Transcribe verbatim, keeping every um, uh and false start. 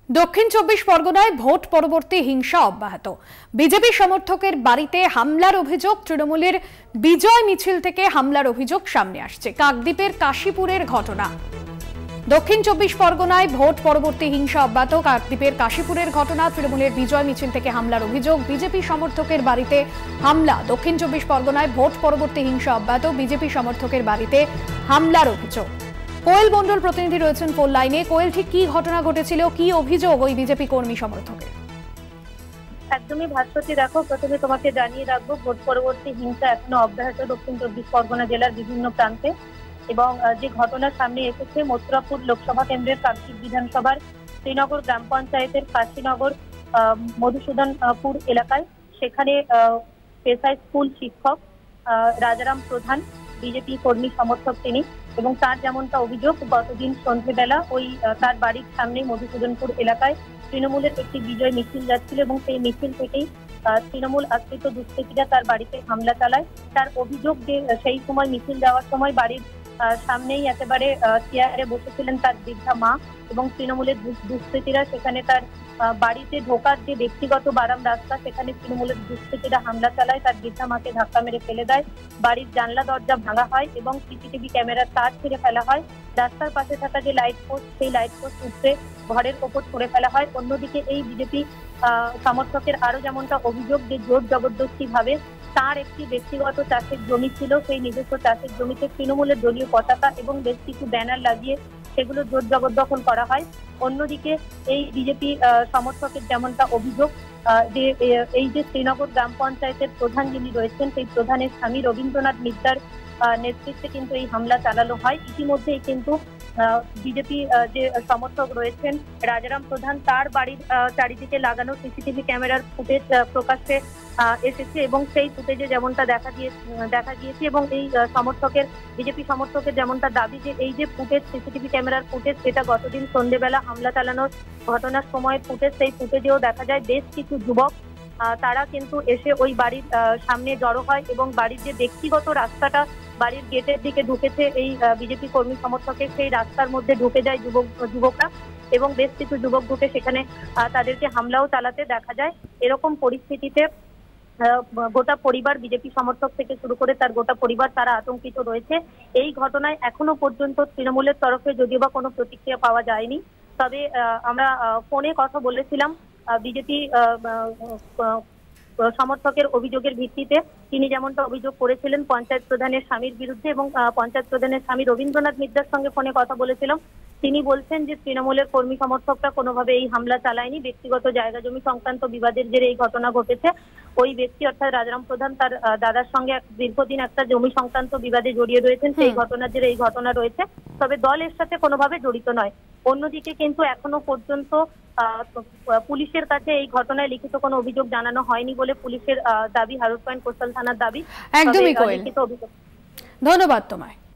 দক্ষিণ চব্বিশ পরগনায় ভোট পরবর্তী হিংসা অব্যাহত। বিজেপি সমর্থকের বাড়িতে হামলার অভিযোগ, তৃণমূলের বিজয় মিছিল থেকে হামলার অভিযোগ সামনে আসছে। কাকদ্বীপের কাশীপুরের ঘটনা। দক্ষিণ চব্বিশ পরগনায় ভোট পরবর্তী হিংসা অব্যাহত। কাকদ্বীপের কাশীপুরের ঘটনা, তৃণমূলের বিজয় মিছিল থেকে হামলার অভিযোগ, বিজেপি সমর্থকের বাড়িতে হামলা। দক্ষিণ চব্বিশ পরগনায় ভোট পরবর্তী হিংসা অব্যাহত, বিজেপি সমর্থকের বাড়িতে হামলার অভিযোগ। কোয়েল মণ্ডল প্রতিনিধি রয়েছেন ফোন লাইনে। কোয়েল, ঠিক কি ঘটনা ঘটেছিল, কি অভিযোগ ওই বিজেপি কর্মী সমর্থকের? একদমই ভাস্বতী, দেখো, প্রথমে তোমাকে জানিয়ে রাখবো, ভোট পরবর্তী হিংসা এখনো অব্যাহত দক্ষিণ চব্বিশ পরগনা জেলার বিভিন্ন প্রান্তে। এবং যে ঘটনা সামনে এসেছে, মথুরাপুর লোকসভা কেন্দ্রের কাকদ্বীপ বিধানসভার শ্রীনগর গ্রাম পঞ্চায়েতের কাশীনগর মধুসূদনপুর এলাকায়, সেখানে পেশায় স্কুল শিক্ষক রাজারাম প্রধান, বিজেপি কর্মী সমর্থক তিনি, এবং তার যেমনটা অভিযোগ, গতদিন সন্ধ্যেবেলা ওই তার বাড়ির সামনে মধুসূদনপুর এলাকায় তৃণমূলের একটি বিজয় মিছিল যাচ্ছিল এবং সেই মিছিল থেকেই তৃণমূল আশ্রিত দুষ্কৃতীরা তার বাড়িতে হামলা চালায়। তার অভিযোগ যে সেই সময় মিছিল যাওয়ার সময় বাড়ির সামনেই একেবারে চেয়ারে বসেছিলেন তার বৃদ্ধা মা, এবং তৃণমূলের দুষ্কৃতীরা সেখানে তার বাড়িতে ঢোকার যে ব্যক্তিগত বারাম রাস্তা, সেখানে তৃণমূলের দুষ্কৃতীরা হামলা চালায়, তার বৃদ্ধা মাকে ধাক্কা মেরে ফেলে দেয়, বাড়ির জানলা দরজা ভাঙা হয় এবং সিসিটিভি ক্যামেরার তার ছিঁড়ে ফেলা হয়। রাস্তার পাশে থাকা যে লাইট পোস্ট, সেই লাইট পোস্ট উপরে ঘরের ওপর ছড়ে ফেলা হয়। অন্যদিকে এই বিজেপি সমর্থকের আরো যেমনটা অভিযোগ যে জোর জবরদস্তি ভাবে তার একটি ব্যক্তিগত চাষের জমি ছিল, সেই নিজস্ব চাষের জমিতে তৃণমূলের দলীয় পতাকা এবং বেশ কিছু ব্যানার লাগিয়ে সেগুলো জোর জবরদখল করা হয়। অন্যদিকে এই বিজেপি সমর্থকের যেমনটা অভিযোগ যে এই যে শ্রীনগর গ্রাম পঞ্চায়েতের প্রধান যিনি রয়েছেন, সেই প্রধানের স্বামী রবীন্দ্রনাথ মিত্রার নেতৃত্বে কিন্তু এই হামলা চালানো হয়। ইতিমধ্যেই কিন্তু বিজেপি যে সমর্থক রয়েছেন রাজারাম প্রধান, তার বাড়ির চারিদিকে লাগানো সিসিটিভি ক্যামেরার ফুটেজ প্রকাশ্যে এসেছে এবং সেই ফুটেজে যেমনটা দেখা দিয়ে দেখা গিয়েছে এবং এই সমর্থকের বিজেপি সমর্থকের যেমনটা দাবি যে এই যে ফুটেজ, সিসিটিভি ক্যামেরার ফুটেজ, সেটা গতদিন সন্ধ্যেবেলা হামলা চালানোর ঘটনার সময় ফুটেজ। সেই ফুটেজেও দেখা যায় বেশ কিছু যুবক তারা কিন্তু এসে ওই বাড়ির সামনে জড়ো হয় এবং বাড়ির যে ব্যক্তিগত রাস্তাটা বাড়ির গেটের দিকে ঢুকেছে এই বিজেপি কর্মী সমর্থকের, সেই রাস্তার মধ্যে ঢুকে যায় যুবক যুবকরা এবং বেশ কিছু যুবক ঢুকে সেখানে তাদেরকে হামলাও চালাতে দেখা যায়। এরকম পরিস্থিতিতে গোটা পরিবার, বিজেপি সমর্থক থেকে শুরু করে তার গোটা পরিবার, তারা আতঙ্কিত রয়েছে। এই ঘটনায় এখনো পর্যন্ত তৃণমূলের তরফে যদিও বা কোনো প্রতিক্রিয়া পাওয়া যায়নি, তবে আমরা ফোনে কথা বলেছিলাম বিজেপি সমর্থকের অভিযোগের ভিত্তিতে। তিনি যেমনটা অভিযোগ করেছিলেন পঞ্চায়েত প্রধানের স্বামীর বিরুদ্ধে, এবং পঞ্চায়েত প্রধানের স্বামী রবীন্দ্রনাথ মিত্রার সঙ্গে ফোনে কথা বলেছিলাম। তিনি বলছেন যে তৃণমূলের কর্মী সমর্থকরা কোনোভাবে এই হামলা চালায়নি, ব্যক্তিগত জায়গা জমি সংক্রান্ত বিবাদের জেরে এই ঘটনা ঘটেছে। ওই ব্যক্তি অর্থাৎ রাজারাম প্রধান তার দাদার সঙ্গে দীর্ঘদিন একটা জমি সংক্রান্ত বিবাদে জড়িয়ে রয়েছেন, সেই ঘটনার জেরে এই ঘটনা রয়েছে, তবে দল এর সাথে কোনোভাবে জড়িত নয়। অন্যদিকে কিন্তু এখনো পর্যন্ত পুলিশের কাছে এই ঘটনায় লিখিত কোনো অভিযোগ জানানো হয়নি বলে পুলিশের দাবি, হারুট পয়েন্ট কোস্টাল থানার দাবি। একদমই কোয়েল, ধন্যবাদ তোমায়।